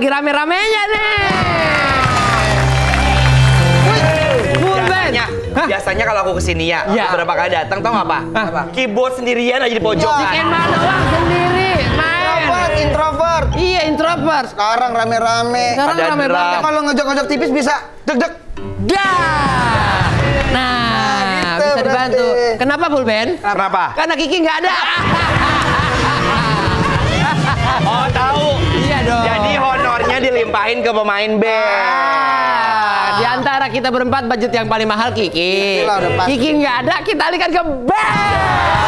lagi rame-ramenya nih. Biasanya kalau aku kesini ya, beberapa kali datang tau nggak apa? Keyboard sendirian aja di pojok. Bikin mana doang sendiri, main. Introvert. Iya, introvert. Sekarang rame-rame. Sekarang rame banget. Kalau ngejok-ngejok tipis bisa deg-deg. Dah. Nah, bisa dibantu. Kenapa Pulpen? Kenapa? Karena Kiki nggak ada. Oh tahu. Iya dong. Jadi honornya dilimpahin ke pemain band. Di antara kita berempat budget yang paling mahal Kiki. Kiki nggak ada, kita alihkan ke band.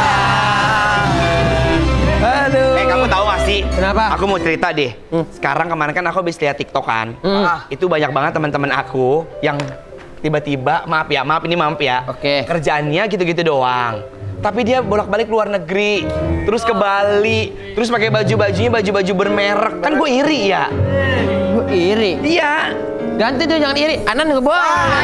Aduh. Kamu tahu gak sih? Kenapa? Aku mau cerita deh. Sekarang kemarin kan aku habis lihat TikTok kan. Itu banyak banget teman-teman aku yang tiba-tiba, maaf ya. Oke. Kerjaannya gitu-gitu doang. Tapi dia bolak-balik luar negeri, terus ke Bali, terus pakai baju-bajunya baju-baju bermerek. Kan gue iri ya. Gue iri. Iya. Ganti tuh, jangan iri. Anan ngebom.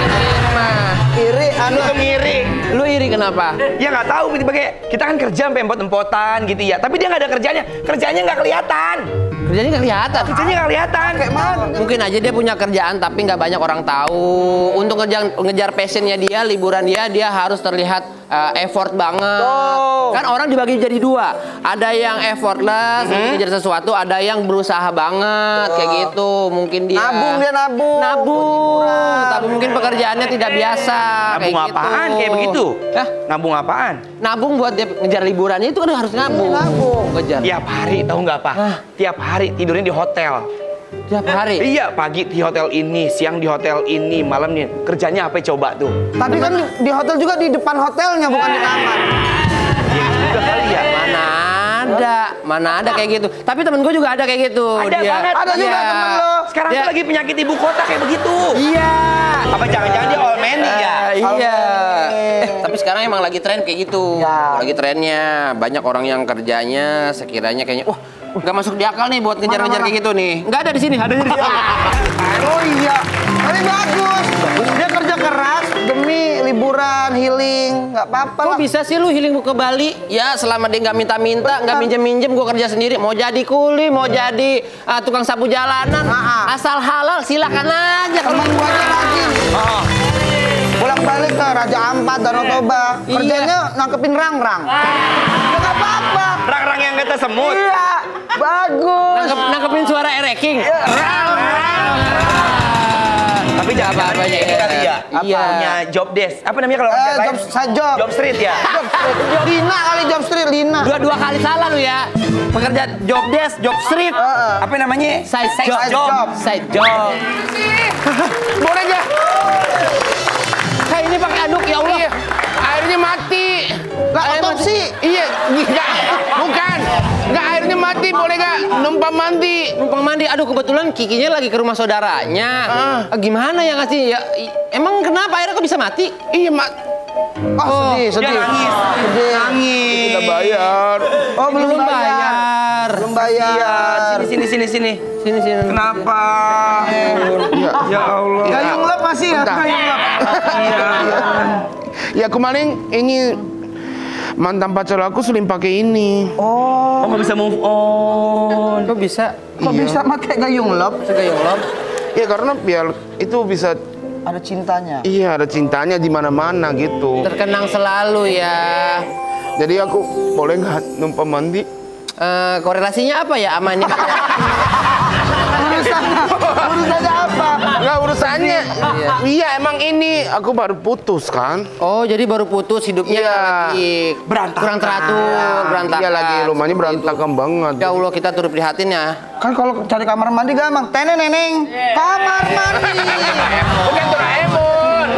Iri, Lu ngiri. Lu iri kenapa? Ya nggak tahu, kayak kita kan kerja sampai empot-empotan gitu ya. Tapi dia nggak ada kerjanya. Kerjanya nggak kelihatan. Kerjanya nggak kelihatan. Kerjanya nggak kelihatan. Kayak mana? Mungkin aja dia punya kerjaan tapi nggak banyak orang tahu. Untuk ngejar passionnya dia, liburan dia harus terlihat effort banget. Kan orang dibagi jadi dua. Ada yang effortless untuk ngejar sesuatu, ada yang berusaha banget kayak gitu. Mungkin dia nabung. Tapi mungkin pekerjaannya tidak biasa. Nabung kayak apaan gitu. kayak begitu? Hah? Nabung apaan? Nabung buat dia ngejar liburannya itu kan harus nabung. Ngejar. Tiap hari tahu nggak apa? Tiap hari tidurnya di hotel. Tiap hari. Iya, pagi di hotel ini, siang di hotel ini, malam nih. Kerjanya apa coba tuh? Tapi kan di hotel juga di depan hotelnya, bukan di kamar. Ya juga kali ya. Mana ada kayak gitu. Tapi temen gue juga ada kayak gitu. Ada banget. Ada juga temen lo. Sekarang tuh lagi penyakit ibu kota kayak begitu. Iya. Apa jangan-jangan dia all man ya? Iya. Tapi sekarang emang lagi tren kayak gitu. Lagi trennya. Banyak orang yang kerjanya sekiranya kayaknya, wah, nggak masuk di akal nih buat ngejar-ngejar kayak gitu nih. Nggak ada di sini, ada di sini. Oh iya, tapi bagus. Dia kerja keras demi liburan, healing, nggak apa-apa Kok lah. bisa sih lu healing ke Bali? Ya selama dia nggak minta-minta, nggak minjem-minjem, gue kerja sendiri. Mau jadi kuli, mau jadi tukang sapu jalanan, asal halal silakan aja. Temen gua aja rajin. Bolak-balik ke Raja Ampat, Danau Toba. Kerjanya nangkepin rang-rang. Ya nggak apa-apa. Rang-rang yang kata semut. Iya, bagus. Nangkepin suara ereking. Tapi jangan apa aja ini kali ya. Iya. Punya job desk. Apa namanya kalau kerja lain? Job. Job street ya. Lina kali job street, Lina. Dua kali salah lu ya. Pekerja job desk, job street. Apa namanya? Side job. Side job. Boleh aja. Kayak ini pakai aduk ya Allah. Airnya mati. Lah otopsi. Iya, enggak. Bukan. Enggak, airnya mati, boleh gak? Numpang mandi. Numpang mandi. Aduh, kebetulan Kikinya lagi ke rumah saudaranya. Gimana ya ngasih ya? Emang kenapa airnya kok bisa mati? Iya, Mak. Oh, sedih. Dia nangis. Kita bayar. Oh, belum bayar. Belum bayar. Sini. Sini. Kenapa? Ya Allah. Gayung lap masih ya? Gayung lap. Ya kemarin ini mantan pacar aku sering pakai ini. Oh, nggak bisa move on. Kok bisa? Kok bisa pakai gayung lap? Gayung lap? Ya karena biar itu bisa. Ada cintanya. Iya, ada cintanya di mana-mana gitu. Terkenang selalu ya. Jadi aku boleh nggak numpang mandi? Korelasinya apa ya sama ini? Urusannya apa? Nggak urusannya. Iya, emang ini aku baru putus kan. Oh, jadi baru putus hidupnya lagi Berantakan. kurang teratur, berantakan. Iya, lagi rumahnya berantakan banget. Ya Allah, kita turut prihatin ya. Kan kalau cari kamar mandi gampang. Neneng. Kamar mandi. Bukan Doraemon.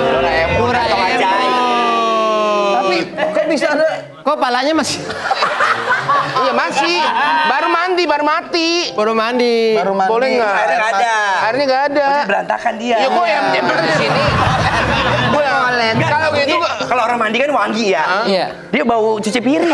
Tapi kok bisa ada? Kok palanya masih? Iya masih. Baru mandi, baru mati. Baru mandi. Boleh nggak? Airnya nggak ada. Airnya nggak ada. Berantakan dia. Ya gue yang nyember di sini. Gue yang Nggak, kalau gitu kalau orang mandi kan wangi ya. Iya. Dia bau cuci piring.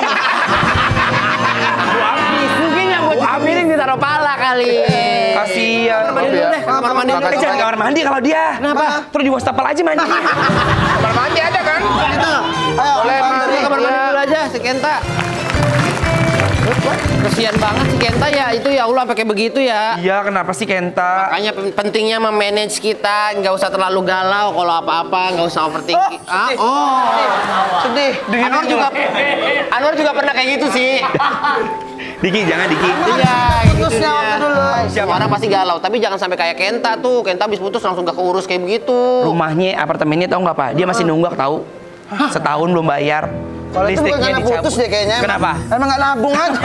Mungkin yang buat cuci piring ditaruh pala kali. Kasihan. Kamar mandi dulu deh. Kamar mandi dulu. Dia jangan kamar mandi kalau dia. Kenapa? Terus di wastafel aja mandi. kamar mandi ada kan? Ayo, Boleh kamar mandi. Kamar mandi dulu aja, si Kenta. Kesian banget si Kenta ya, itu ya Allah pakai begitu ya. Iya, kenapa sih Kenta? Makanya pentingnya memanage kita, nggak usah terlalu galau kalau apa-apa, nggak usah overthinking. Sedih. Anwar juga pernah kayak gitu sih. Diki, jangan Diki. Iya, Putusnya waktu dulu. Siapa orang pasti galau, tapi jangan sampai kayak Kenta tuh. Kenta habis putus langsung gak keurus kayak begitu. Rumahnya, apartemennya tahu nggak Pak? Dia masih nunggak tahu. Setahun belum bayar. Kalau itu bukan karena dicabut. putus deh kayaknya. Kenapa? Emang nggak nabung aja.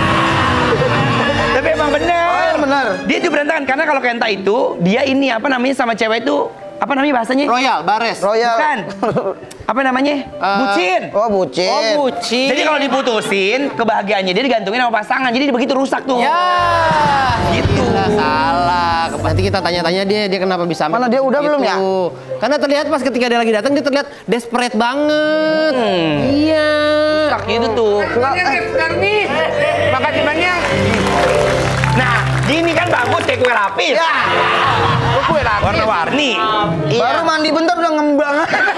Tapi emang bener. Oh, bener. Dia itu berantakan karena kalau Kenta itu dia ini apa namanya sama cewek itu apa namanya bahasanya? Royal, Bares. Royal. Bukan. Apa namanya? Bucin. Oh, bucin. Oh, bucin. Jadi kalau diputusin, kebahagiaannya dia digantungin sama pasangan. Jadi begitu rusak tuh. Ya, Gitu. gila, salah. Nanti kita tanya-tanya dia kenapa bisa sampai Mana dia udah begitu. belum ya? Karena terlihat pas ketika dia lagi datang dia terlihat desperate banget. Iya. Rusak gitu tuh. Makasih banyak. Nah, gini kan bagus kayak kue lapis. Ya. Kue lapis. Warna-warni. Baru mandi bentar udah ngembang.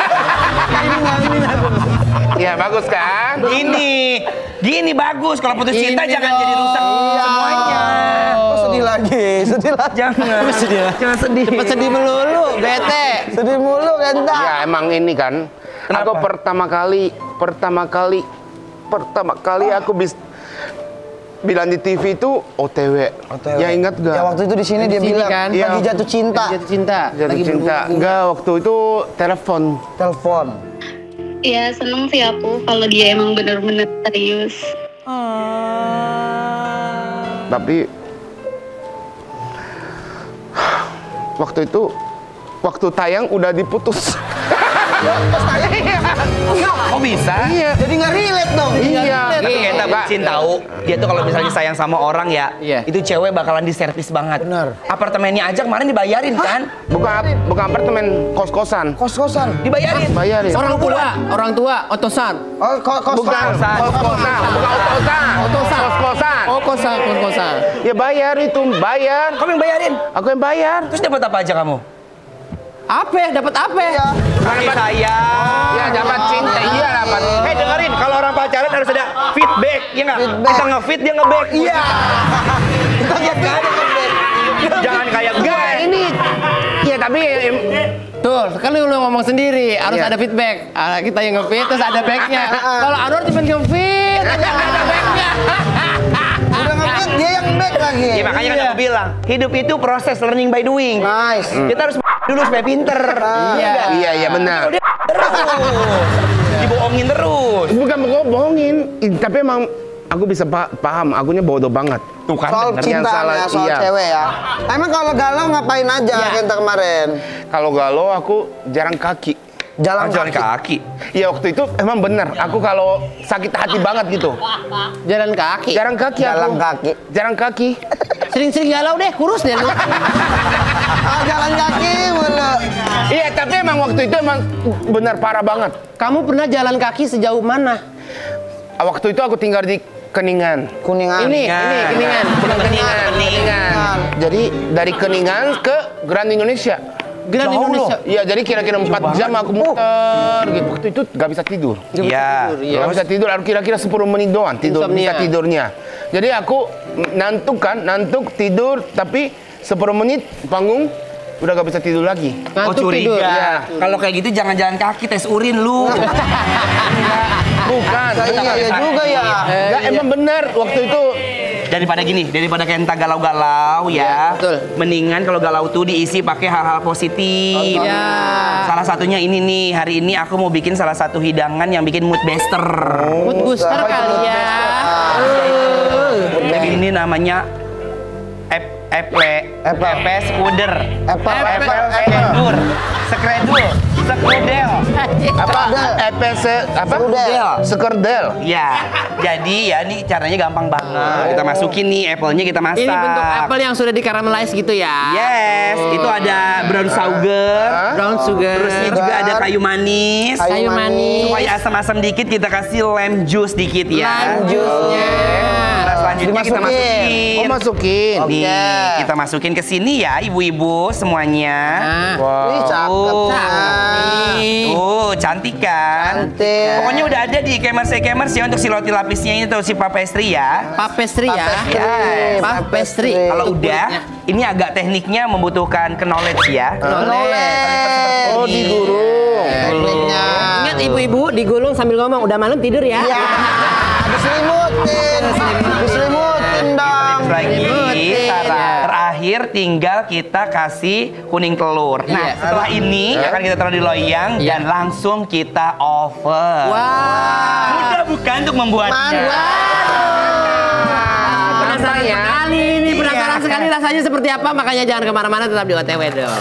Iya, bagus kan? Gini bagus. Kalau putus cinta Gini jangan dong. jadi rusak semuanya. Oh, sedih lagi. Jangan. Jangan sedih. Cepet sedih melulu, bete. Sedih mulu Kenta. Ya emang ini kan. Kenapa? Aku pertama kali aku bilang di TV itu OTW. Ya ingat gak? Ya waktu itu di sini dia Di sini bilang kan? lagi Iya. jatuh cinta. Lagi jatuh cinta. Jatuh Lagi cinta. berbunga. Enggak, waktu itu telepon. Telepon. Ya seneng sih aku kalau dia emang bener-bener serius. Tapi waktu tayang udah diputus. Kok bisa? Iya. Jadi nggak relate dong. Iya. Tapi Kenta bucin tahu. Dia tuh kalau misalnya sayang sama orang ya, Iya. itu cewek bakalan diservis banget. Benar. Apartemennya aja kemarin dibayarin kan? Bukan apartemen, kos-kosan. Kos-kosan. Dibayarin. Bayarin. Orang tua, otosan. Oh, kos-kosan. Bukan Kos-kosan. kos-kosan, bukan otosan. Otosan. Kos-kosan. Oh, kosan. Ya bayar itu, bayar. Kamu yang bayarin. Aku yang bayar. Terus dapat apa aja kamu? Apa? Dapat apa? Iya. Kasih sayang. Ya dapat cinta, iya dapat. Hei dengerin, kalau orang pacaran harus ada feedback, ya nggak? Feedback. Kita nge-feed, dia nge-back. Iya. Kita lihat kan. Jangan kayak gue. Enggak, ini. Ya tapi Tuh, kan lu ngomong sendiri, harus Iya. ada feedback. Kita yang nge-feed, terus ada back-nya. Kalau Anwar cuma nge-feed, nggak ada back-nya. Udah nge-feed, dia yang back lagi. Ya makanya kan aku bilang, hidup itu proses learning by doing. Nice. Kita harus dulu supaya pinter. iya benar. Dia terus. Dibohongin terus. Bukan bohongin, tapi emang aku bisa paham, akunya bodoh banget. Tuh kan Soal bener. cinta salah, ya, soal iya. cewek ya. Emang kalau galau ngapain aja Kenta kemarin? Kalau galau aku jarang kaki. Jalan Jalan kaki. kaki. Ya waktu itu emang bener, aku kalau sakit hati banget gitu. Jalan kaki. Jarang kaki aku. Jalan kaki. Jarang kaki. Sering-sering galau deh, kurus deh lu. Ah, jalan kaki mulu. Iya, tapi emang waktu itu emang bener parah banget. Kamu pernah jalan kaki sejauh mana? Waktu itu aku tinggal di Keningan. Kuningan. Ini Keningan. Bukan Keningan. Jadi dari Keningan ke Grand Indonesia. Grand Jauh Indonesia. Iya, jadi kira-kira 4 jam aku muter gitu. Waktu itu gak bisa tidur. Iya. Gak bisa tidur, aku kira-kira 10 menit doang tidur, Insomnia. bisa tidurnya. Jadi aku nantuk tidur, tapi 10 menit panggung udah gak bisa tidur lagi. Oh Ngantuk curiga. tidur. Iya. Kalau kayak gitu jangan jalan kaki, tes urin lu. Bukan. Iya juga ya. Enggak, emang benar waktu itu. Daripada Kenta galau-galau ya. betul. Mendingan kalau galau tuh diisi pakai hal-hal positif. Iya. Salah satunya ini nih, hari ini aku mau bikin salah satu hidangan yang bikin mood booster. Mood booster kali ya. Jadi ini namanya Epes Puder. Skredul. Apa? Sekerdel. Ya, jadi ya ini caranya gampang banget. Kita masukin nih apple-nya, kita masak. Ini bentuk apel yang sudah dikaramelize gitu ya. Yes, itu ada brown sugar. Brown sugar. Terus ini juga ada kayu manis. Kayu manis. Supaya asam-asam dikit kita kasih lime juice dikit ya. Lime juice-nya. Nah, selanjutnya kita masukin. Oh, masukin. Nih, Oke. kita masukin ke sini ya, ibu-ibu semuanya. Nah, Wih, cakep. Tuh, cantik kan? Cantik. Pokoknya udah ada di Kemers ya untuk si roti lapisnya ini tuh si papestri ya. papestri ya. Papestri. Papestri. Kalau udah, ini agak tekniknya membutuhkan knowledge ya. Knowledge. Oh, digulung. Tekniknya. Ingat ibu-ibu digulung sambil ngomong udah malam tidur ya. Iya. Diselimutin. Diselimutin dong. Lagi, Selimutin. terakhir tinggal kita kasih kuning telur. Nah, Iya. setelah ini akan kita taruh di loyang Iya. dan langsung kita oven. Wah. Mudah bukan untuk membuatnya? Penasaran sekali ini, penasaran sekali rasanya seperti apa, makanya jangan kemana-mana, tetap di OTW dong.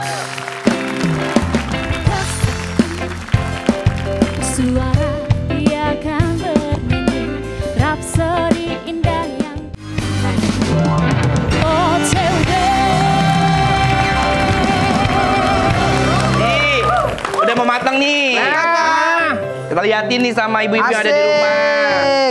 Suara dia akan bernyanyi Rhapsody indah yang OTW. Nih, udah mau matang nih. Kita liatin nih sama ibu-ibu yang ada di rumah. Asik.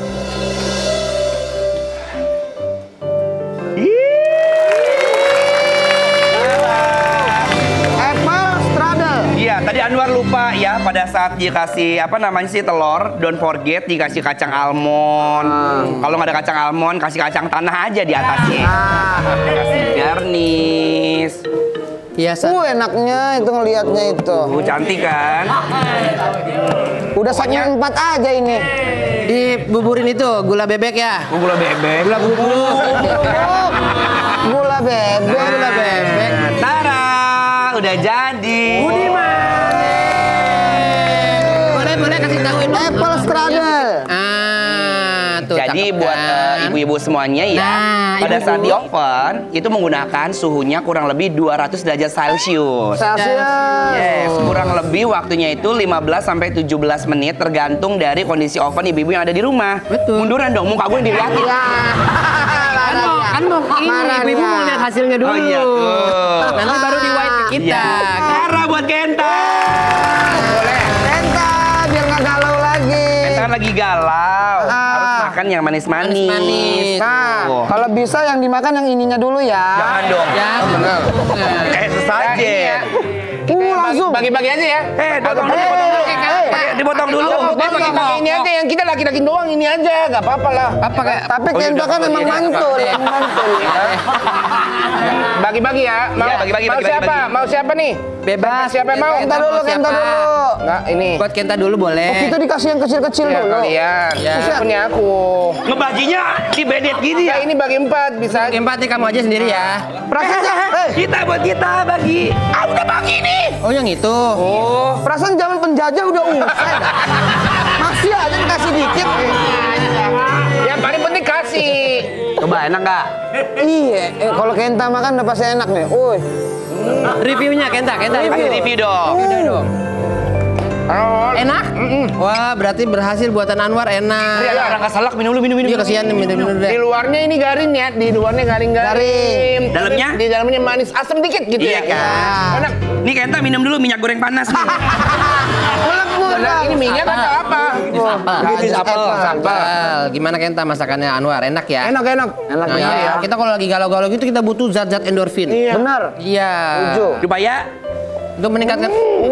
Apple strudel. Iya, tadi Anwar lupa ya pada saat dikasih apa namanya sih telur, don't forget dikasih kacang almond. Kalau nggak ada kacang almond, kasih kacang tanah aja di atasnya. Kasih garnish. Biasa. Enaknya itu ngelihatnya itu. Cantik kan? Udah segmen 4 aja ini. Dibuburin itu gula bebek ya. Gula bebek. Gula bubuk. Gula bebek. Gula bebek. Tara, udah jadi. Boleh kasih tahuin dong. Apple strudel. Tuh, Jadi cakep buat kan? ibu-ibu semuanya ya, Nah, pada ibu-ibu. saat di oven itu menggunakan suhunya kurang lebih 200 derajat Celcius. Celsius. Yes, kurang lebih waktunya itu 15 sampai 17 menit tergantung dari kondisi oven ibu-ibu yang ada di rumah. Betul. Munduran dong, muka gue dilihatin. Kan mau ini, Marah ibu-ibu dia. mau lihat hasilnya dulu. Oh iya tuh. Nanti baru di white ke kita. Iya. Cara buat Kenta. Boleh. Kenta biar nggak galau lagi. Kenta kan lagi galau. Harus makan yang manis-manis. Manis-manis. Nah, Oh. kalau bisa yang dimakan yang ininya dulu ya. Jangan dong. Ya, benar. Sesajen. Langsung. Bagi-bagi aja ya. Dipotong dulu. Dipotong dulu. Bagi-bagi ini aja, yang kita laki-laki doang ini aja, nggak apa-apa lah. Apa kayak Tapi Kenta kan emang mantul. Bagi-bagi ya. Mau, Iya, bagi-bagi, mau bagi-bagi, siapa? bagi. Mau siapa nih? bebas? Siapa yang mau? Kenta dulu, Kenta dulu. Nggak, ini. Buat Kenta dulu boleh. Oh, kita dikasih yang kecil-kecil Ya, dulu. kalian. Ya. Terus punya aku. Ngebaginya dibedet gini Ya, ya. ini bagi 4 bisa. Empat nih kamu aja sendiri ya. Perasaan, Kita buat kita bagi. Udah bagi nih. Oh yang itu. perasaan zaman penjajah udah usai. Masih aja dikasih dikit. Yang paling penting kasih. Coba enak nggak? Iya, kalau Kenta makan udah pasti enak nih. Uy. Reviewnya Kenta. Kasih review dong. Enak? Wah berarti berhasil buatan Anwar enak. Ada orang keselak minum dulu. Iya kasihan minum Di deh. luarnya ini garing ya, di luarnya garing-garing. Dalamnya? Di dalamnya manis, asam dikit gitu Iya ya. kan? Enak. Nih Kenta minum dulu minyak goreng panas nih. Nah, ini minyak atau apa? Bisnis apel. Apel. Gimana Kenta masakannya Anwar? Enak ya? Enak. Enak Nah, ya. iya. Kita kalau lagi galau-galau gitu kita butuh zat-zat endorfin. Iya. Benar. Iya. Setuju. Supaya Untuk meningkatkan.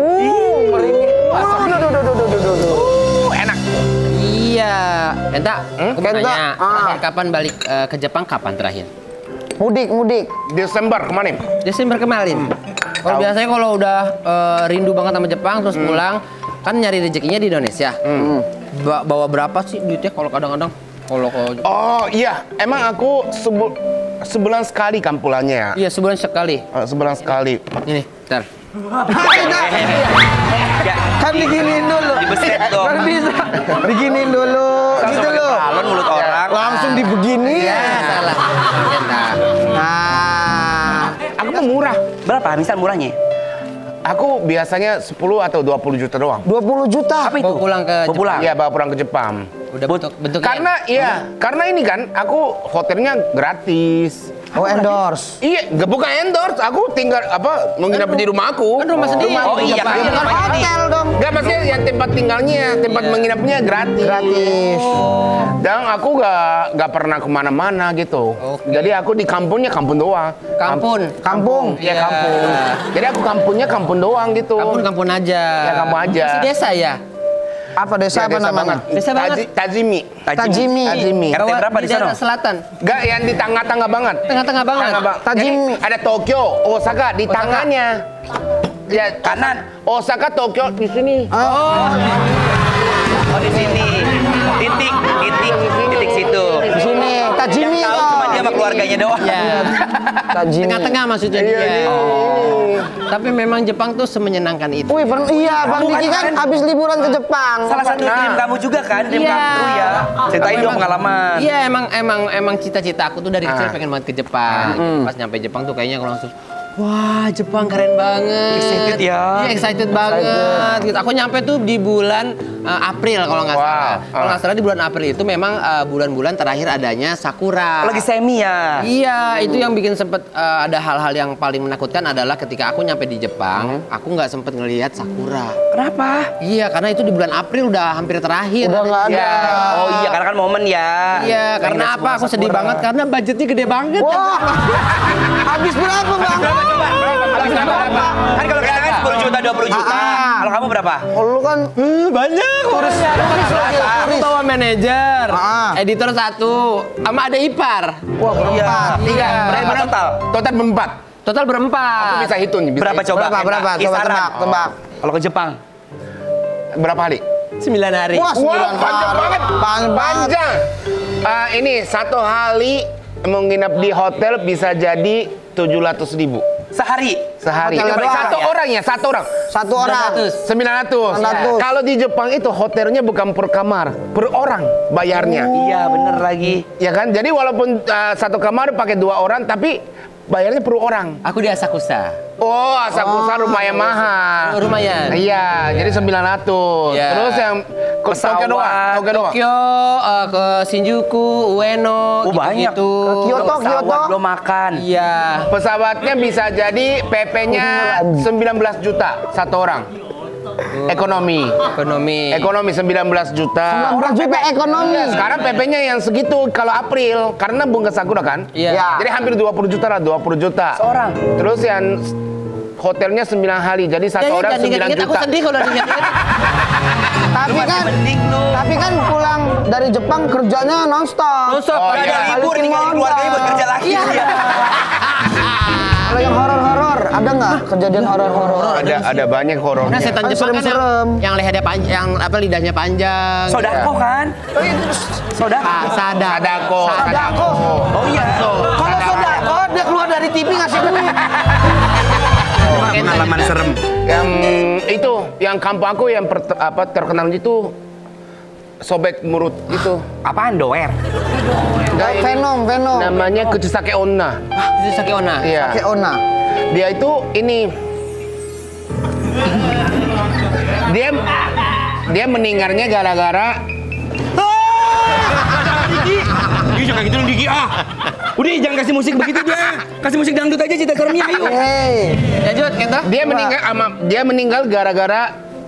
enak. Iya. Kenta. Aku mau Kenta, nanya. ah. Kapan balik ke Jepang? Kapan terakhir? Mudik. Desember kemarin. Desember kemarin. Kalau biasanya kalau udah rindu banget sama Jepang terus pulang kan nyari rezekinya di Indonesia. Bawa berapa sih duitnya kalau kadang-kadang? Kalau Oh iya, emang aku sebulan sekali kan pulangnya ya. iya sebulan sekali. Sebulan sekali. Ini, ntar. Kan diginiin dulu. Dibeset dong. Kan bisa. Diginiin dulu. Gitu loh. Balon mulut orang. Langsung dibegini. Ya, salah. Kenta. Nah. Aku mau murah. Berapa misal murahnya? Aku biasanya 10 atau 20 juta doang. 20 juta. Apa itu? Bawa pulang ke Bawa pulang. Iya, bawa pulang ke Jepang. Udah bentuknya. Karena ini kan aku hotelnya gratis. Oh, endorse. Iya, bukan endorse. Aku tinggal menginap di rumah aku. Kan rumah sendiri. Oh iya, Bukan hotel dong. Enggak, maksudnya yang tempat tinggalnya, tempat menginapnya gratis. Gratis. Dan aku gak pernah kemana-mana gitu. Jadi aku di kampungnya kampung doang. Kampung. Iya kampung. Jadi aku kampungnya kampung doang gitu. Kampung aja. Ya kampung aja. Masih desa ya? Apa desa apa namanya? Desa banget. Tajimi. Tajimi. RT berapa di sana? daerah selatan. Enggak, yang di tengah-tengah banget. Tengah-tengah banget. Tajimi. Jadi ada Tokyo, Osaka di tangannya. Ya Kanan. Osaka, Tokyo di sini. Oh di sini. Titik situ. Di sini. Tajimi. Yang tahu cuma dia sama keluarganya doang. Iya. Tajimi. Tengah-tengah maksudnya dia. Tapi memang Jepang tuh semenyenangkan itu. Wih, iya, Bang Kamu Diki kan kan- habis liburan ke Jepang. Salah satu dream kamu juga kan? Dream Iya. kamu ya. Ceritain dong pengalaman. Iya, emang cita-cita aku tuh dari kecil pengen banget ke Jepang. Pas nyampe Jepang tuh kayaknya aku langsung wah, Jepang keren banget. Excited ya? Iya, excited banget. Gitu. Aku nyampe tuh di bulan April kalau nggak salah. Kalau nggak salah di bulan April itu memang bulan-bulan terakhir adanya sakura. Lagi semi ya. Iya, itu yang bikin sempet ada hal-hal yang paling menakutkan adalah ketika aku nyampe di Jepang, aku nggak sempet ngelihat sakura. Kenapa? Iya, karena itu di bulan April udah hampir terakhir. Udah nggak ada. Ya. Oh iya, karena kan momen ya. Iya, karena Pengen apa? Aku sedih sakura. banget karena budgetnya gede banget. Wah, habis berapa, Bang? Habis berapa? Kan kalau kita kan 10 juta, 20 juta. Kalau kamu berapa? Oh, lu kan Banyak. turis lagi, Aku turis. bawa manajer, Ah. editor 1, sama ada ipar. Wah, berempat. Tiga. Berapa total? Total berempat. Total Aku berempat. bisa hitung. Bisa Berapa hitung. coba? Berapa? Coba Kisaran. tebak. Kalau ke Jepang? Berapa hari? 9 hari. Wah, 9 panjang hari. banget. Panjang banget. Panjang. Ini satu hari menginap di hotel bisa jadi 700.000 Sehari? sehari. Hotel doang. Satu orang ya, satu orang. Satu orang. 900. 900. Kalau di Jepang itu hotelnya bukan per kamar, per orang bayarnya. Iya, bener lagi. Ya kan? Jadi walaupun satu kamar pakai 2 orang, tapi bayarnya per orang. Aku di Asakusa. Oh, Asakusa lumayan mahal. Lumayan. Iya, jadi 900. Iya. Terus yang ke Tokyo doang, Tokyo doang. Tokyo, ke Shinjuku, Ueno, Oh, banyak. gitu. Kyoto. Belum makan. Iya. Pesawatnya bisa jadi PP-nya 19 juta satu orang. Ekonomi. Ekonomi 19 juta. 19 juta ekonomi. Sekarang PP-nya yang segitu kalau April karena bunga sakura kan. Iya. Ya. Jadi hampir 20 juta lah, 20 juta. Seorang. Terus yang hotelnya 9 hari. Jadi satu orang 9 Aku juta. sedih kalau diingat-ingat. Tapi kan pulang dari Jepang kerjanya nonstop. Nonstop. Oh, Gak iya. ada libur, Balikin tinggal keluarganya buat kerja lagi. Iya. Kalau yang horor-horor, ada nggak kejadian horor-horor? Ada banyak horor. Nah, setan Kan Jepang kan serem-serem. yang lehernya panjang, yang apa lidahnya panjang. Sodako kan? Sodako. Sadako. Sadako. Oh iya. Kalau Sodako dia keluar dari TV ngasih duit. Pengalaman serem. Yang itu, yang kampung aku yang terkenal itu sobek mulut itu. Apaan doer? Venom. Namanya Kuchisake Onna. Itu Sakeona. Iya. Pakai Ona. Dia itu ini dia meninggalnya gara-gara Ih, jangan gitu dong Diki Udah jangan kasih musik begitu dia. Kasih musik dangdut aja cerita seremnya ayo. Hei. Lanjut, Kenta. dia meninggal gara-gara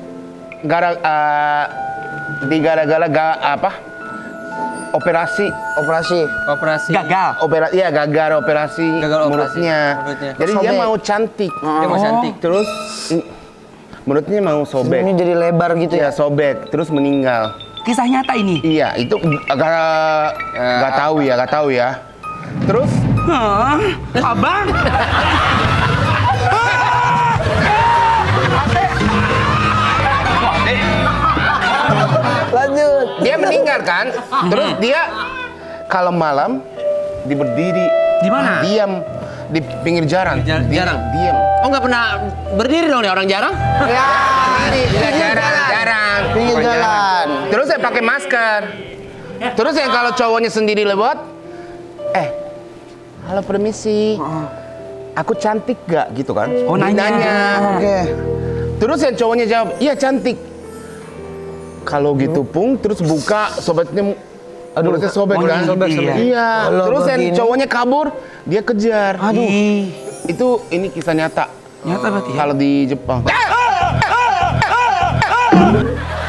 operasi Operasi. Gagal. gagal operasi mulutnya. Jadi dia Sobek. mau cantik. Dia mau cantik. Terus mulutnya mau sobek. Ini jadi lebar gitu ya. Ya sobek, terus meninggal. Kisah nyata ini. Iya, itu nggak tahu ya. Terus Hah? Abang? Lanjut. dia meninggal kan, terus dia kalau malam dia berdiri Di mana? diam di pinggir jalan. Jarang. Diam. Oh, nggak pernah berdiri dong nih orang jarang? Ya. Jarang. Pinggir jalan. Terus saya pakai masker. Terus yang kalau cowoknya sendiri lewat, halo permisi, aku cantik gak gitu kan? Oh, Dia nanya. Oke. Terus yang cowoknya jawab, iya cantik. Kalau gitu pung, terus buka sobatnya, mulutnya sobek kan? iya. Iya. Kalau Terus yang begini. cowoknya kabur, dia kejar. Ih, Ini kisah nyata. nyata berarti ya? Kalau di Jepang.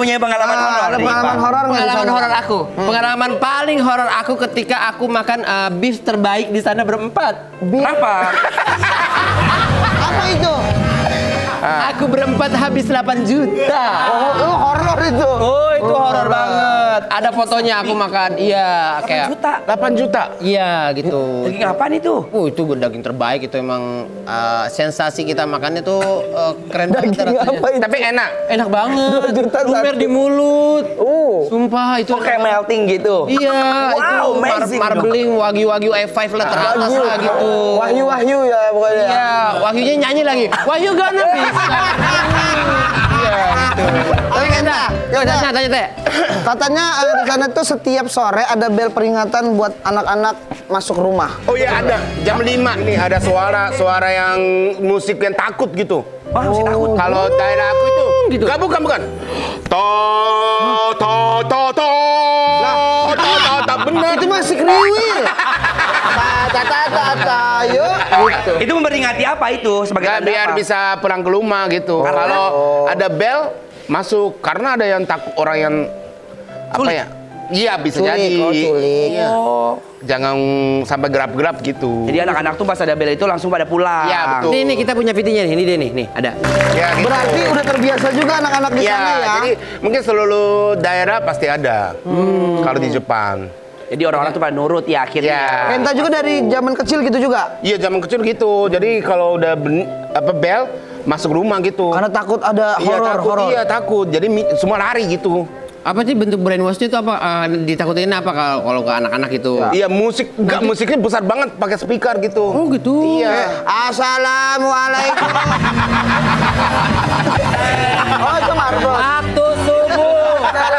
punya pengalaman horor? Ada pengalaman horor nggak di Pengalaman sana? horor aku. Pengalaman paling horor aku ketika aku makan beef terbaik di sana berempat. Kenapa? Apa itu? Aku berempat habis 8 juta. Oh, horor itu. Oh, itu horor banget. Ada fotonya aku makan. Iya, kayak 8 juta. iya gitu. Daging apaan itu? Itu daging terbaik itu emang sensasi kita makannya tuh keren banget rasanya. Tapi enak. Enak banget. 2 juta Lumer satu. di mulut. Sumpah itu Kok kayak melting gitu? Iya, Wow, itu amazing marbling wagyu A5 lah teratas lah gitu. Wahyu ya pokoknya. Iya, Wahyunya nyanyi lagi. Wahyu gana bisa. Iya, gitu. Tapi Kenta, tanya Teh. Katanya di sana tuh setiap sore ada bel peringatan buat anak-anak masuk rumah. Oh iya ada. Jam 5 ini ada suara yang musik yang takut gitu. Wah, masih takut. Kalau daerah aku itu gitu. Enggak, bukan. To benar. Itu masih kriwil. Yuk. Gitu. Itu memperingati apa itu? Sebagai Nggak, tanda biar apa? bisa pulang ke rumah gitu. Kalau ada bel masuk karena ada yang takut orang yang apa ya? Iya bisa jadi. Culik. Iya. Jangan sampai gerap-gerap gitu. Jadi anak-anak tuh pas ada bel itu langsung pada pulang. Iya, betul. Ini kita punya videonya nih. Ini deh nih, ada. Ya, gitu. Berarti udah terbiasa juga anak-anak di Iya, sana ya. jadi mungkin seluruh daerah pasti ada. Kalau di Jepang. Jadi orang-orang tuh pada nurut ya akhirnya. Iya. Kenta juga dari zaman kecil gitu juga. Iya, zaman kecil gitu. Jadi kalau udah bel masuk rumah gitu. Karena takut ada horor. Iya, takut. Jadi semua lari gitu. Apa sih bentuk brainwash-nya itu apa? Ditakutin apa kalau ke anak-anak itu? Iya, musiknya besar banget pakai speaker gitu. Oh gitu. Iya. Assalamualaikum. Oh itu marbot. Waktu subuh.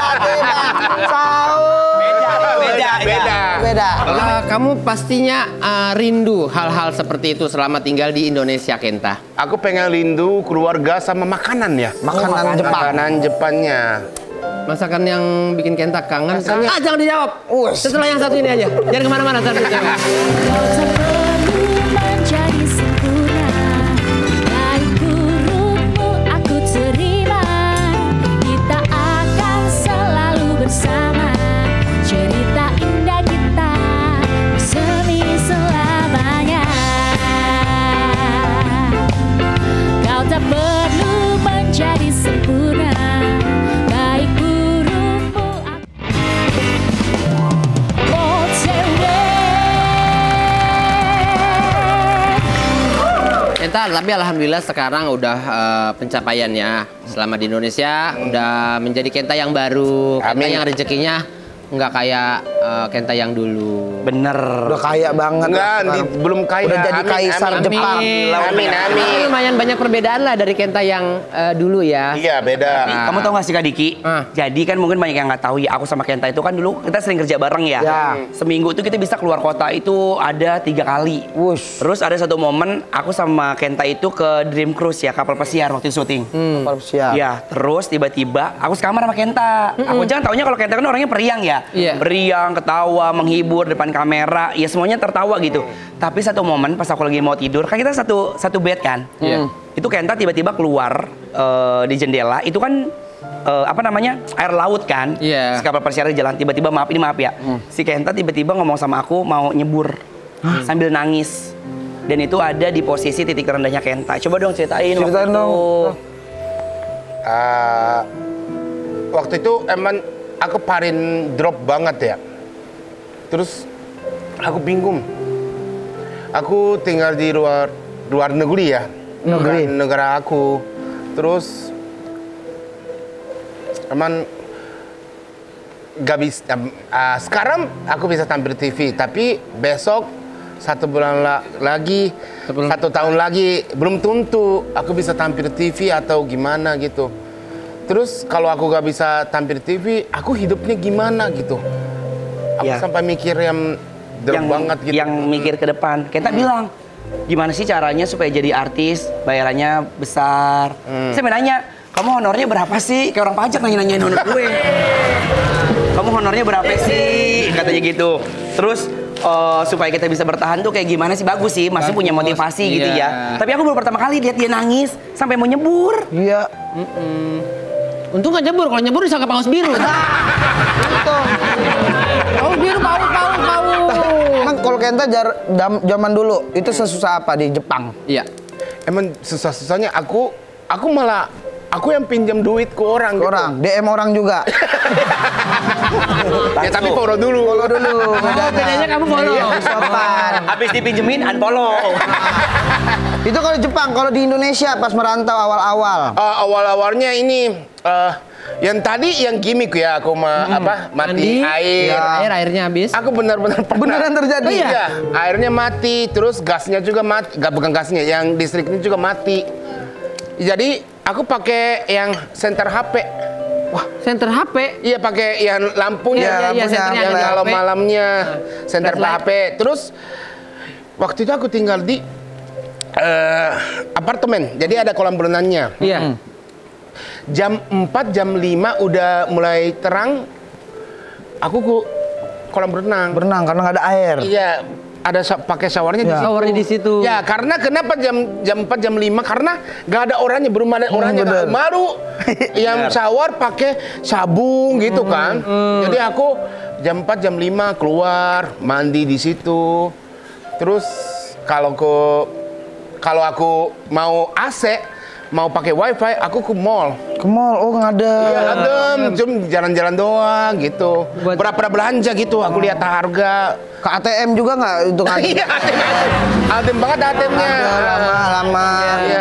Beda. Kamu pastinya rindu hal-hal seperti itu selama tinggal di Indonesia, Kenta. Aku pengen rindu keluarga sama makanan ya. Makanan Jepang. Makanan Jepangnya. Masakan yang bikin Kenta kangen. Masakan- Jangan dijawab. Setelah yang satu ini aja. Jangan kemana-mana. Selanjutnya. Kau tak perlu menjadi sempurna. Baik burukmu aku terima. Kita akan selalu bersama. Cerita indah kita bersemi selamanya. Kau tak perlu menjadi sempurna. Baik burukmu aku. Kenta, tapi alhamdulillah sekarang udah pencapaiannya selama di Indonesia udah menjadi Kenta yang baru, Kenta Amin. yang rezekinya nggak kayak Kenta yang dulu. Bener. Udah kaya banget. Enggak, belum kaya. Udah jadi Amin, kaisar amin. Jepang. Amin. Tapi lumayan banyak perbedaan lah dari Kenta yang dulu ya. Iya, beda. Kamu tahu gak sih Kak Diki? Ah. Jadi kan mungkin banyak yang nggak tahu ya. Aku sama Kenta itu kan dulu kita sering kerja bareng ya. Ya. Seminggu itu kita bisa keluar kota itu ada 3 kali. Wush. Terus ada satu momen aku sama Kenta itu ke Dream Cruise ya, kapal pesiar waktu itu syuting. Siap. Ya, terus tiba-tiba aku sekamar sama Kenta. Aku jangan taunya kalau Kenta kan orangnya periang ya. Iya. Periang, ketawa, menghibur depan kamera, ya semuanya tertawa gitu. Tapi satu momen pas aku lagi mau tidur, kan kita satu bed kan. Iya. Itu Kenta tiba-tiba keluar di jendela, itu kan apa namanya? Air laut kan. Iya. Si kapal pesiar di jalan tiba-tiba maaf ya. Si Kenta tiba-tiba ngomong sama aku mau nyebur sambil nangis. Dan itu ada di posisi titik terendahnya Kenta. Coba dong ceritain waktu Ceritain itu. dong. Waktu itu emang aku paling drop banget ya. Terus aku bingung. Aku tinggal di luar negeri ya. Negeri. Bukan negara aku. Terus emang gak bisa. Sekarang aku bisa tampil TV, tapi besok 1 bulan lagi, 1 tahun lagi belum tentu aku bisa tampil TV atau gimana gitu. Terus kalau aku gak bisa tampil TV, aku hidupnya gimana gitu. Aku Ya. sampai mikir yang drop banget gitu. Yang mikir ke depan. Kenta bilang, gimana sih caranya supaya jadi artis, bayarannya besar. Saya nanya, kamu honornya berapa sih? Kayak orang pajak nanya-nanyain honor gue. Kamu honornya berapa sih? Katanya gitu. Terus supaya kita bisa bertahan tuh kayak gimana sih? Bagus sih, masih punya motivasi gitu iya. ya. Tapi aku baru pertama kali lihat dia nangis sampai mau nyebur. Iya. Untung nggak nyebur, kalau nyebur disangka paus biru. Untung. Paus biru, paus. Emang kalau Kenta zaman dulu itu sesusah apa di Jepang? Iya. Emang susah-susahnya aku malah yang pinjam duit ke orang. Gitu. Orang, DM orang juga. Ya tapi follow dulu. Follow dulu. Bedanya kamu follow. Iya, sopan. Habis dipinjemin unfollow. Itu kalau Jepang, kalau di Indonesia pas merantau awal-awal. Awal-awalnya ini yang tadi yang gimmick ya aku mati air. Ya. Airnya habis. Aku benar-benar pernah. Beneran terjadi? Oh, iya? Iya, airnya mati, terus gasnya juga mati. Bukan gasnya, yang listriknya juga mati. Jadi aku pakai yang senter HP. Wah, senter HP. Iya, pakai yang lampunya. Iya, senternya yang ada di kalau HP. malamnya senter Flashlight. HP. Terus waktu itu aku tinggal di apartemen. Jadi ada kolam berenangnya. Iya. Jam 4, jam 5 udah mulai terang. Aku ke kolam berenang. Berenang karena nggak ada air. Iya, ada pakai showernya di Ya. situ. Showernya di situ. Ya, karena kenapa jam 4 jam 5? Karena nggak ada orangnya, belum ada orangnya. bener. Malu yang shower pakai sabun gitu kan. Jadi aku jam 4 jam 5 keluar, mandi di situ. Terus kalau aku mau AC, mau pakai wifi, aku ke mall. Ke mall, oh nggak ada. Iya, adem, cuma jalan-jalan doang gitu. Buat- Berapa belanja gitu, aku lihat harga. Ke ATM juga nggak untuk ATM? Iya, adem banget ATM-nya. Lama. Iya.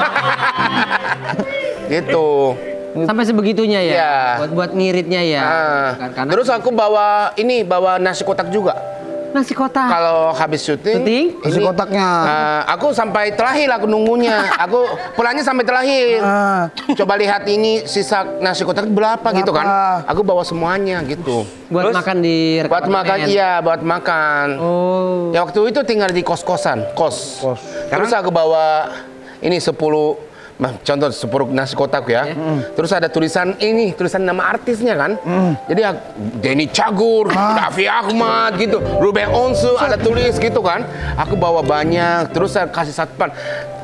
Gitu. Sampai sebegitunya ya. Iya. Buat ngiritnya ya. Karena Terus aku bawa nasi kotak juga. nasi kotak. Kalau habis syuting, Syuting? Isi kotaknya. aku sampai terakhir aku nunggunya. Aku pulangnya sampai terakhir. Coba lihat ini sisa nasi kotak berapa gitu kan. Aku bawa semuanya gitu. Buat Terus? makan di Buat makan, iya, buat makan. Oh. Ya waktu itu tinggal di kos-kosan, kos. Terus aku bawa ini 10, contoh 10 nasi kotak ya. Terus ada tulisan nama artisnya kan. Jadi Denny Cagur, Raffi Ahmad gitu, Ruben Onsu ada tulis gitu kan. Aku bawa banyak, terus saya kasih satpam.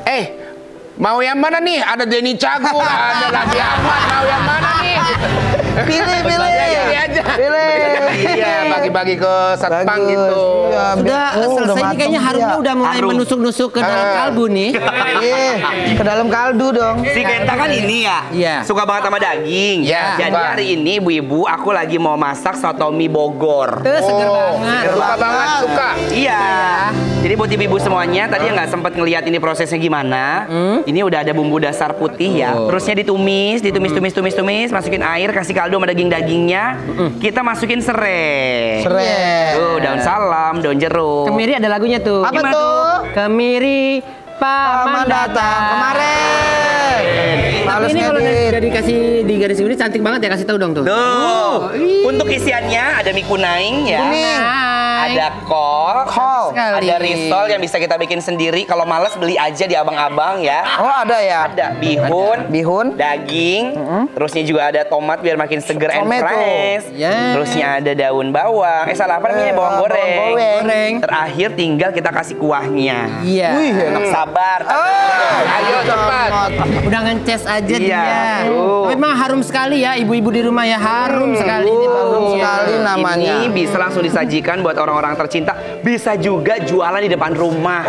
Mau yang mana nih? Ada Denny Cagur, ada Raffi Ahmad, mau yang mana nih? Pilih. Pilih aja. Iya, bagi-bagi ke satpam Bagus. gitu. Iya, Udah selesai ini mateng kayaknya sih harumnya ya. udah mulai Harum. menusuk-nusuk ke dalam kalbu nih. Iya, ke dalam kaldu dong. Si Kenta kan ini ya, Iya. suka banget sama daging. Iya, Jadi suka. hari ini ibu-ibu aku lagi mau masak soto mie Bogor. Seger banget. Suka banget, suka. Iya. Jadi buat ibu-ibu semuanya, tadi yang nggak sempat ngelihat ini prosesnya gimana. Ini udah ada bumbu dasar putih ya. Terusnya ditumis, masukin air, kasih kaldu sama daging-dagingnya. Kita masukin serai. Tuh, daun salam, daun jeruk. Kemiri ada lagunya tuh. Apa Gimana tuh? Kemiri paman datang kemarin. Tapi Males ini kalau ngedit. udah dikasih di garis ini cantik banget ya, kasih tahu dong tuh. Tuh. Untuk isiannya ada mie kuning ya. Kuning. Ada kol. Sekali. Ada risol yang bisa kita bikin sendiri. Kalau males beli aja di abang-abang ya. Oh ada ya. Ada bihun, daging, terusnya juga ada tomat biar makin seger and Tomato. fresh. Ya. Terusnya ada daun bawang. Salah apa namanya? Bawang goreng. Goreng. Terakhir tinggal kita kasih kuahnya. Iya. Tetap sabar. Ayo cepat. Udah ngeces aja Iya, dia. tuh. Tapi memang harum sekali ya ibu-ibu di rumah ya, harum sekali ini Harum baunya. sekali namanya. Ini bisa langsung disajikan buat orang-orang tercinta. Bisa juga jualan di depan rumah.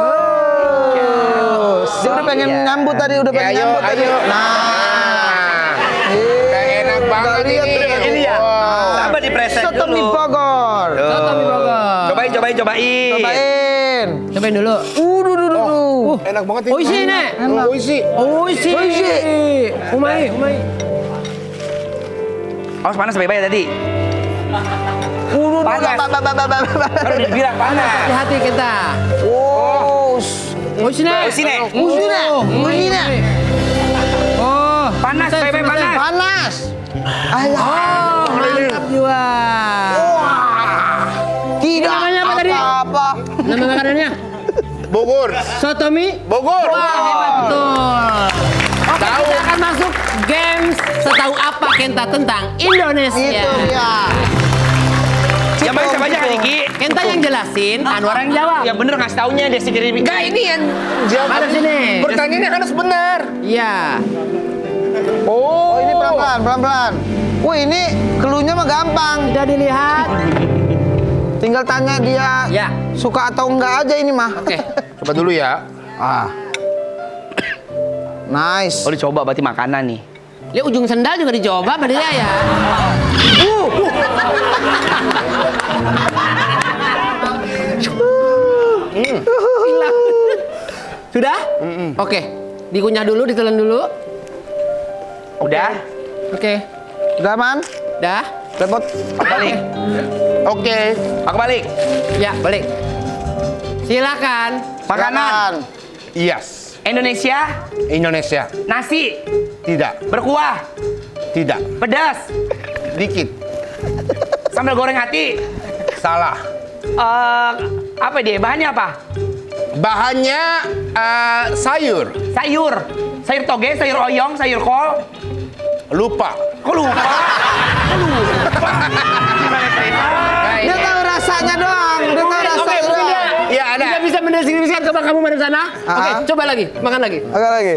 Dia udah pengen Iya. nyambut tadi, udah pengen Ayo, nyambut tadi. ayo. Nah, Kayak enak banget lihat ini. tuh. Ini ya. Wow. Coba dipreset soto mie dulu. Bogor. Soto mie Bogor. Cobain. Cobain. Cobain dulu. Enak banget ini. Oishi, Nek. Oishi. Oishi. Umai. Oh, panas baik-baik tadi. Panas. Baru dibilang panas. Hati-hati kita. Oishi, Nek. Oishi, Nek. Oishi, Nek. Oh, Panas, selesai, baik-baik selesai. panas. Panas. Alah. Oh, mantap jiwa. Tidak namanya apa tadi? apa-apa. Nama makanannya? Bogor. Soto mie Bogor. Wah, hebat betul. Oke, kita akan masuk games setahu apa Kenta tentang Indonesia. Itu dia. Yang main siapa aja kali Ki? Kenta yang jelasin, Anwar yang jawab. Ya bener ngasih taunya Desi kirim. Enggak, ini yang jawab. Mana sini? Pertanyaannya harus benar. Iya. Oh, ini pelan-pelan, pelan-pelan. Wih, ini cluenya mah gampang. Sudah dilihat? Tinggal tanya dia Ya. suka atau enggak aja ini mah. Oke. Coba dulu ya. Ah. Nice. Oh, dicoba berarti makanan nih. Dia ujung sendal juga dicoba pada dia ya. Hilang. Sudah? Oke. Dikunyah dulu, ditelan dulu. Udah? Oke. Udah aman? Dah? Repot. Balik. Oke. Aku balik. Ya, balik. Silakan. Makanan. Yes. Indonesia. Indonesia. Nasi. Tidak. Berkuah. Tidak. Pedas. Dikit. Sambal goreng hati. Salah. Apa dia? Bahannya apa? Bahannya sayur. Sayur. Sayur toge, sayur oyong, sayur kol. Lupa. Kok lupa? Kok lupa? Gimana cerita? Dia tahu rasanya doang. Dia tahu rasanya doang. Ya ada. Tidak bisa mendeskripsikan coba kamu dari sana. Oke, coba lagi. Makan lagi. Agak lagi.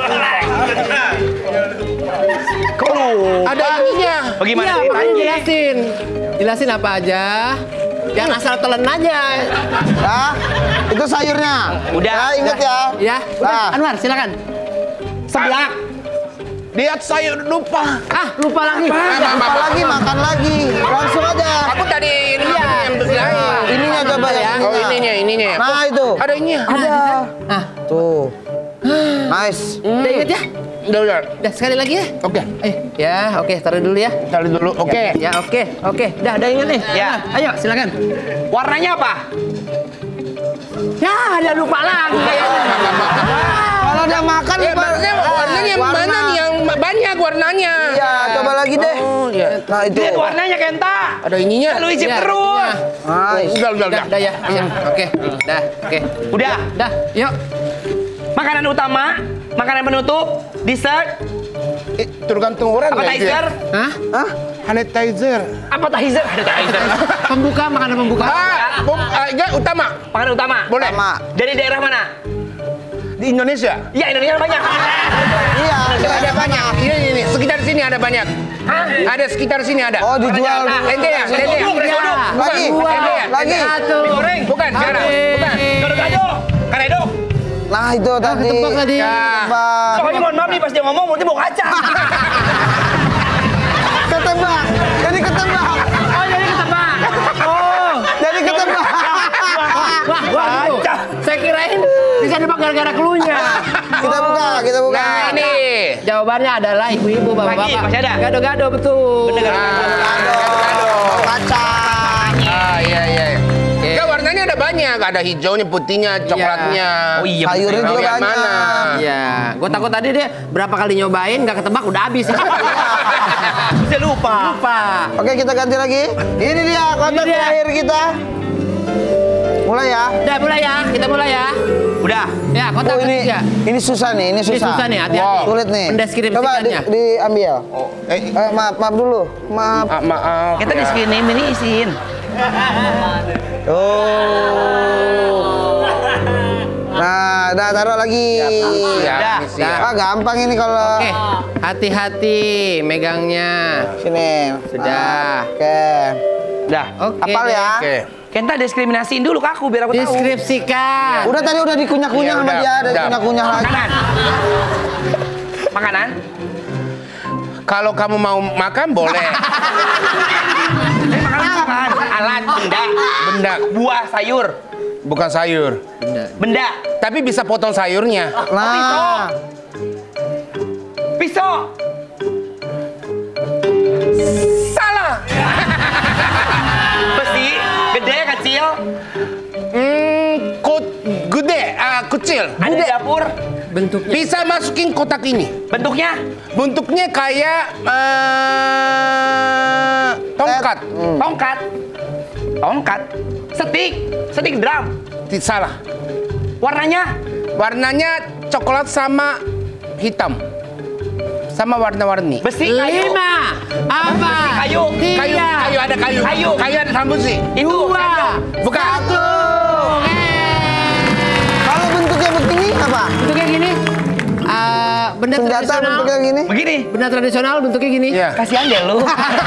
Kok lupa? Ada ininya. Bagaimana Iya, makanya ceritanya? jelasin. Jelasin apa aja. Jangan asal telan aja. Ya, itu sayurnya. Udah. Ya, ingat ya. Ya, udah. Ah. Anwar, silakan. Seblak. Lihat sayur lupa. Ah, lupa lagi. Lupa lagi, makan lagi. Langsung aja. Aku tadi ini yang berlain. Ininya coba ya. Oh ininya. Nah, itu. Ada ininya. Ada. Ah, Tuh. Nice. udah inget ya? Udah. Udah sekali lagi ya? Oke. Ya, oke, taruh dulu ya. Cari dulu. Oke. Ya, oke. Udah ingat nih. Ya. Nah, ayo, silakan. Warnanya apa? Ya, ada lupa lagi kayaknya. Kalau udah makan, Ya, maksudnya warnanya yang warna. mana nih? Yang banyak warnanya. Iya, coba lagi deh. Oh, iya. Nah, itu. Lihat warnanya Kenta. Ada ininya. Lu icip Ya, terus. Nice. Udah ya. Oke. Oke. Udah. Dah, yuk. Makanan utama, makanan penutup, dessert, Tergantung orang. appetizer, Hah? Hah? Sanitizer. appetizer, ada appetizer. Pembuka, makanan pembuka. Ya utama. Makanan utama. Boleh. Sama. Dari daerah mana? Di Indonesia. Ya, Indonesia banyak. Iya, Ada banyak. Ini sekitar sini ada banyak. Ada sekitar sini ada. Oh, dijual. Lente ya. Lagi. Lagi. Satu. Digoreng. Bukan sekarang. Bukan. Gado-gado. Karedo. Nah, itu tadi. ketebak tadi. Ya. Ketebak. Pokoknya mohon maaf nih pas dia ngomong nanti mau kacang. Ketebak. Jadi ketebak. Oh, jadi ketebak. Oh. Jadi ketebak. Wah, saya kirain bisa nebak gara-gara cluenya. Kita buka, kita buka. Nah ini. Jawabannya adalah ibu-ibu, bapak-bapak. Lagi, masih ada? Gado-gado, betul. Bener. Gado. Kacang. Ah iya. Ya warnanya ada banyak. Ada hijaunya, putihnya, coklatnya. Oh iya. Sayurnya Mau juga yang banyak. mana? Iya, gue takut tadi dia berapa kali nyobain nggak ketebak udah habis. Saya lupa. Lupa. Oke, kita ganti lagi. Ini dia kotak Ini dia. terakhir kita. Mulai ya. Udah mulai ya, kita mulai ya. Udah. Ya, kotak Oh, ketiga. ini susah nih, ini Ini susah. susah nih, hati-hati. Sulit nih. Mendeskripsikannya. Coba diambil. Maaf dulu. Maaf. Maaf. Kita di sini ini isiin. Nah, udah taruh lagi. Ya, Ah, gampang ini kalau Oke, hati-hati megangnya. sini. Sudah. Oke. Udah. Oke. Apal ya. Oke. Kenta diskriminasiin dulu ke aku biar aku tahu. Deskripsikan. Udah tadi udah dikunyah-kunyah Iya, sama udah, dia, ada udah. dikunyah-kunyah lagi. Makanan. Makanan. Kalau kamu mau makan boleh. Makanan bukan. Alat, benda. Buah, sayur. Bukan sayur. Benda. Tapi bisa potong sayurnya. Nah, Pisau. Salah. Besi. Gede, kecil. Gede, kecil. Ada di dapur. Bentuknya. Bisa masukin kotak ini. Bentuknya. Bentuknya kayak tongkat. Tongkat. Tongkat. Setik. Setik drum. Salah. Warnanya. Warnanya coklat sama hitam. Sama warna-warni. Besi, kayu. 5. Apa? Kayu. Kayu, kayu ada kayu. Kayu. Kayu ada rambut sih. Itu. 2. Bukan. kalau bentuknya begini apa? Bentuknya gini. Benda senjata tradisional. bentuknya gini. Begini. Benda tradisional bentuknya gini. Iya. Kasihan deh lu.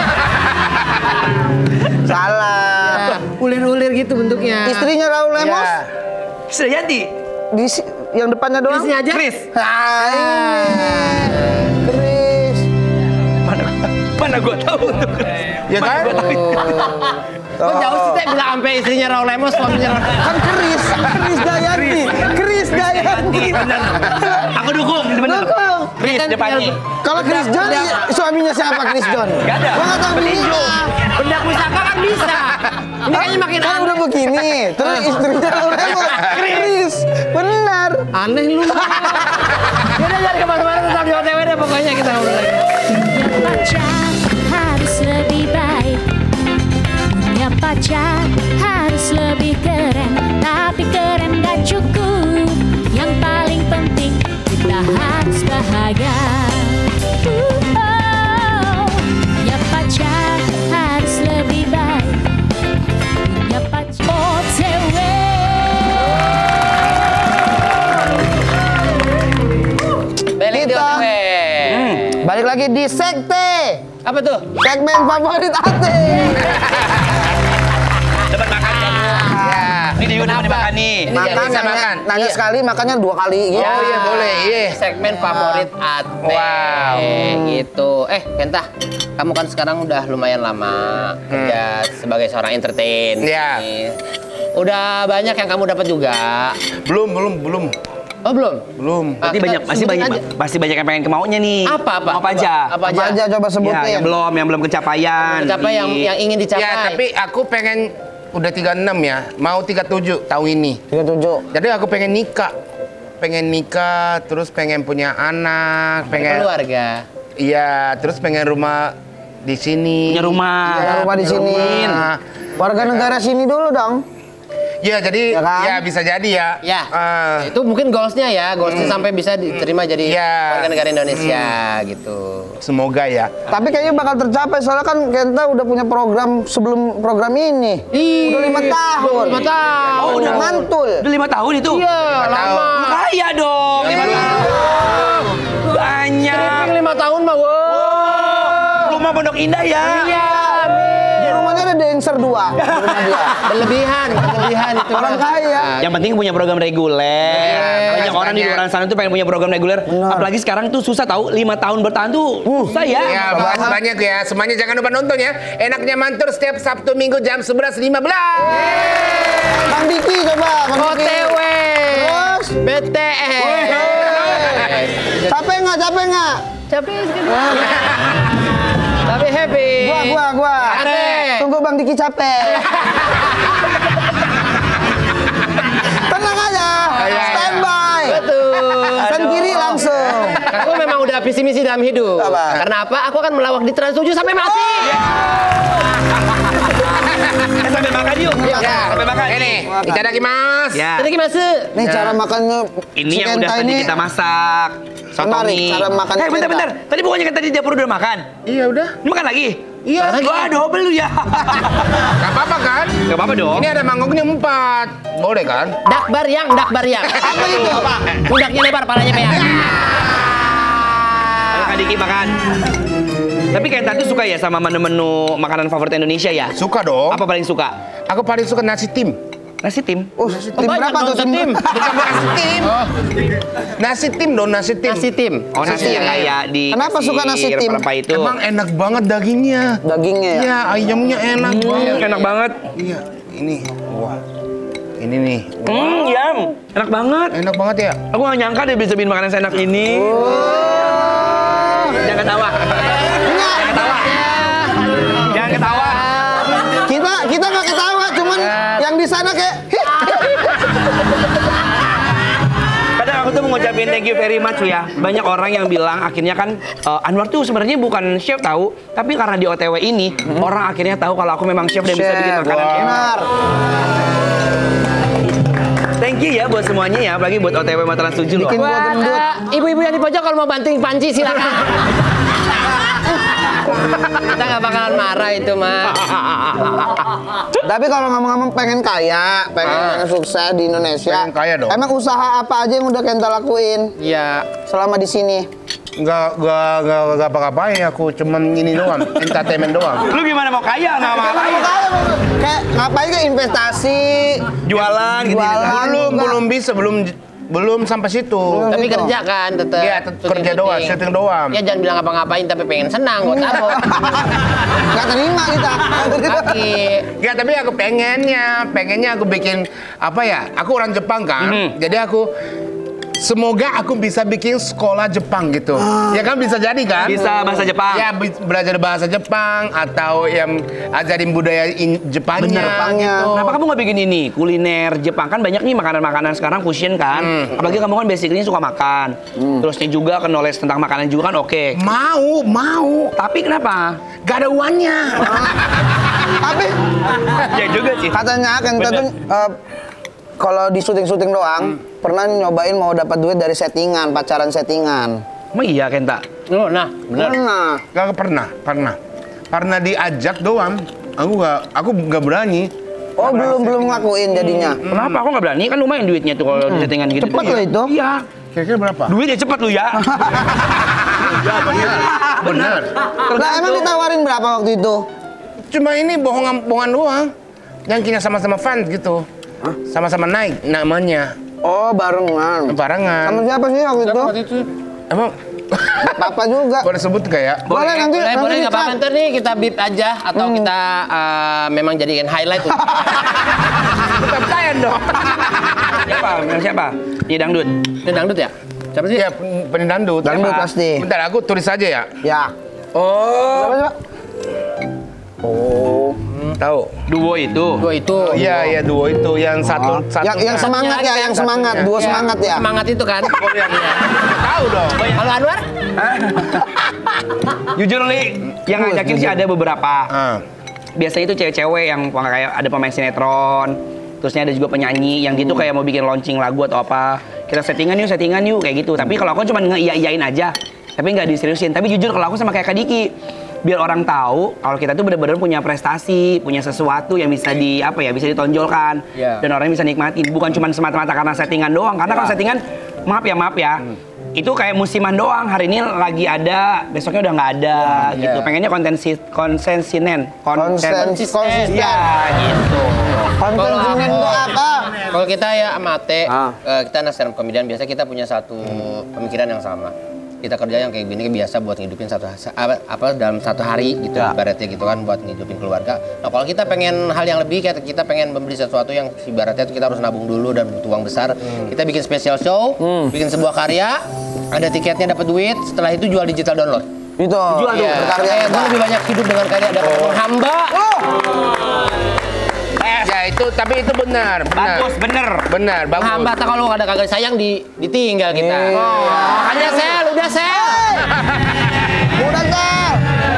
Salah. Ya, ulir-ulir gitu bentuknya. Istrinya Raul Lemos. Ya. Sudah jadi. Yang depannya doang. Chris-nya aja. Chris. Ah, ini. Chris. Mana gua tahu tuh Chris. Ya kan? Kok jauh sih Teh bilang sampai istrinya Raul Lemos, suaminya Raul. Kan Chris Dayanti. Chris Dayanti. Bener. Aku dukung, bener. Dukung. Chris Kan depannya. Kalau Chris John, suaminya siapa Chris John? Gak ada. Gua nggak tahu bininya. Benda pusaka kan bisa. Ini kayaknya makin Kan udah aneh. begini. Terus istrinya Raul Lemos. Chris. Benar. Aneh lu. Yaudah jangan kemana-mana, tetap di OTW deh pokoknya kita ngobrol lagi. Punya pacar harus lebih baik. Punya pacar harus lebih keren. Tapi keren gak cukup. Yang paling penting kita harus bahagia. Punya pacar harus lebih baik. Punya pacar OTW. Balik di Kita- OTW. Balik lagi di Sekte. Apa tuh? Segmen favorit Ate. Dapat makan kamu. Ini dia udah dimakan nih. Ini Makan, bisa nanya Iya. sekali, makannya 2 kali gitu. Oh iya boleh, iya. Segmen favorit Ate. Wow. Gitu. Kenta, kamu kan sekarang udah lumayan lama kerja sebagai seorang entertain. Iya. Nih. Udah banyak yang kamu dapat juga. Belum. Oh belum? Belum. Ah, Berarti kita banyak, masih sebutin banyak, aja. masih banyak yang pengen ke maunya nih. Apa? Apa aja? Apa Apa aja coba Ya, sebutin. yang belum kecapaian. Siapa yang ingin dicapai? Ya tapi aku pengen udah 36 ya, mau 37 tahun ini. 37. Jadi aku pengen nikah, terus pengen punya anak, pengen keluarga. iya, terus pengen rumah di sini. Punya rumah. Punya rumah di sini. Rumah. Warga negara sini dulu dong. Ya jadi Ya kan? ya bisa jadi ya. Ya. Eh, Itu mungkin goalsnya ya, goalsnya sampai bisa diterima jadi Iya. warga negara Indonesia gitu. semoga ya. Tapi kayaknya bakal tercapai soalnya kan Kenta udah punya program sebelum program ini. Udah 5 tahun. 5 tahun. Oh, udah mantul. Udah 5 tahun itu? Iya, lama. Kaya dong. 5 tahun. Banyak. Stripping 5 tahun mah, wow. Rumah Pondok Indah ya. Iya, Di rumahnya ada dancer 2 di rumah dia. berlebihan itu. Orang kaya. Yang penting punya program reguler. Banyak orang di luar sana tuh pengen punya program reguler. Benar. Apalagi sekarang tuh susah tahu 5 tahun bertahan tuh. Susah ya. Ya, bahas banyak ya. Semuanya jangan lupa nonton ya. Enaknya mantur setiap Sabtu Minggu jam 11.15. Bang Diki coba, Bang Diki. OTW. Terus? BTS. Capek nggak? Capek sekali. Tapi happy. Gua. Ate. Tunggu Bang Diki capek. Tenang aja. Standby. Betul. Pesan kiri langsung. Aku memang udah visi misi dalam hidup. Apa? Karena apa? Aku akan melawak di Trans 7 sampai mati. Sampai makan yuk. Ya. Sampai makan. Ini, itadakimasu. Ya. Jadi gimana? Nih cara makannya Ini si yang Kenta udah tadi ini kita masak. menarik, Sotomi. cara makan bentar, Kenta. bentar. Tadi bukannya kan tadi di dapur udah makan? Iya udah. Ini makan lagi? Iya. Wah, double lu ya. Gak apa-apa kan? Gak apa-apa dong. Ini ada mangkoknya 4. Boleh kan? Dakbar yang. Apa itu? Pundaknya lebar, palanya peak. Ayo Kak Diki makan. Tapi kayak tadi suka ya sama menu-menu makanan favorit Indonesia ya? Suka dong. Apa paling suka? Aku paling suka nasi tim. Nasi tim. Oh, tim banyak berapa dong, tuh tim. Bukan nasi tim. Nasi tim dong, nasi tim. Nasi tim. Oh, nasi yang kayak di Kenapa suka nasi tim? rempah-rempah itu. Emang enak banget dagingnya. Dagingnya ya? Iya, ayamnya enak banget. Enak banget. Iya, ini. Wah. Ini nih. Yum. Enak banget. Enak banget ya. Aku gak nyangka dia bisa bikin makanan seenak ini. Jangan ketawa. Jangan ketawa. Jangan ketawa. Kita nggak ketawa, cuman yang di sana kayak Kadang aku tuh mau ngucapin thank you very much ya. Banyak orang yang bilang akhirnya kan Anwar tuh sebenarnya bukan chef tahu, tapi karena di OTW ini orang akhirnya tahu kalau aku memang chef dan bisa bikin Chef, makanan enak. benar. Thank you ya buat semuanya ya, apalagi buat OTW Mataran 7 loh. Bikin gua Buat gendut. ibu-ibu yang di pojok kalau mau banting panci silakan. Kita nggak bakalan marah itu mah. Tapi kalau ngomong-ngomong pengen kaya, pengen sukses di Indonesia, Pengen kaya dong. emang usaha apa aja yang udah Kenta lakuin Iya. selama di sini? Nggak apa-apain aku, cuman ini doang, entertainment doang. Lu gimana mau kaya nggak mau ngapain? Kayak ngapain ke investasi, Jualan gitu. Belum bisa, belum sampai situ. Tapi kerja kan tetap. Iya, kerja doang, syuting doang. Ya jangan bilang apa-ngapain tapi pengen senang buat apa. nggak terima kita. Kaki. Enggak, tapi aku pengennya aku bikin apa ya? Aku orang Jepang kan. Jadi semoga aku bisa bikin sekolah Jepang gitu. Ya kan bisa jadi kan? Bisa bahasa Jepang. Ya belajar bahasa Jepang atau yang ajarin budaya Jepangnya. Gitu. Kenapa kamu nggak bikin ini kuliner Jepang? Kan banyak nih makanan-makanan sekarang fusion kan. Apalagi kamu kan basically suka makan. Terusnya juga knowledge tentang makanan juga kan oke. Mau. Tapi kenapa? Gak ada uangnya. Tapi Ya juga sih. katanya Kenta tuh kalau di syuting-syuting doang pernah nyobain mau dapat duit dari settingan, pacaran settingan. Emang iya Kenta? Oh, nah, benar. Pernah. Gak pernah diajak doang. Aku nggak berani. Oh, belum ngelakuin jadinya. Kenapa? Aku nggak berani? Kan lumayan duitnya tuh kalau di settingan gitu. Cepet loh itu. Iya. Kira-kira berapa? Duitnya cepet lu ya. Benar. Lah emang ditawarin berapa waktu itu? Cuma ini bohongan doang. Yang kita sama-sama fans gitu. Sama-sama naik namanya. Oh, barengan. Barengan. Sama siapa sih waktu itu? Emang Papa juga. boleh sebut kayak? Boleh nanti Boleh nggak apa-apa, di-cut. ntar nih kita beep aja atau kita memang jadikan highlight. Tetap tayang dong. Siapa? Iya dangdut. Ini dangdut ya? Siapa sih? Ya, pendangdut. Dangdut Siapa? pasti. Bentar, aku tulis aja ya. Ya. Oh. Siapa sih, Pak? Oh. Tahu. Duo itu. Gua itu. Iya, duo itu yang satu. Yang semangat ya, yang semangat. Dua Ya, semangat ya. Semangat itu kan. Tahu dong. Kalau Anwar? Jujur Li, yang ngajakin sih ada beberapa. Biasanya itu cewek-cewek yang kayak ada pemain sinetron, terusnya ada juga penyanyi yang gitu kayak mau bikin launching lagu atau apa. Kita settingan yuk kayak gitu. Tapi kalau aku cuma nge-iya-iyain aja, tapi nggak diseriusin. Tapi jujur kalau aku sama kayak Kak Diki, biar orang tahu kalau kita tuh benar-benar punya prestasi, punya sesuatu yang bisa bisa ditonjolkan dan orang bisa nikmatin. Bukan cuma semata-mata karena settingan doang. Karena kalau settingan, maaf ya. Itu kayak musiman doang. Hari ini lagi ada, besoknya udah nggak ada gitu. Pengennya konsisten. Ya gitu. Konten itu apa? Kalau kita ya amate, kita stand up comedian biasa kita punya satu pemikiran yang sama. Kita kerja yang kayak gini biasa buat ngidupin dalam satu hari gitu, ibaratnya gitu kan, buat ngidupin keluarga. Nah kalau kita pengen hal yang lebih, kayak kita pengen membeli sesuatu yang ibaratnya kita harus nabung dulu dan butuh uang besar. Kita bikin special show, bikin sebuah karya, ada tiketnya, dapat duit, setelah itu jual digital download. Itu. Jual tuh, berkarya. Gue lebih banyak hidup dengan karya daripada menghamba. Ya itu, tapi itu benar. Bagus, bener. Benar, bagus. Menghamba, tak kalau ada kagak sayang ditinggal kita. Makanya udah sel. Udah, Sel.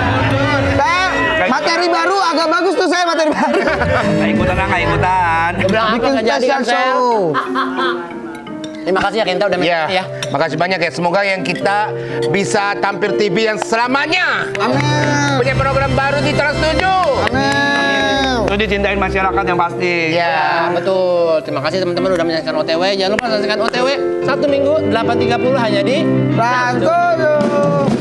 Materi baru agak bagus tuh saya materi baru. Nggak ikutan. Gue bilang apa Bikin nggak jadi special kan sel. show. Terima kasih ya Kenta udah Ya, ya. makasih banyak ya. Semoga yang kita bisa tampil TV yang selamanya. Amin. Punya program baru di Trans 7. Amin. Itu dicintain masyarakat yang pasti. Ya, betul. Terima kasih teman-teman udah menyaksikan OTW. Jangan lupa saksikan OTW Sabtu Minggu 8.30 hanya di Trans 7.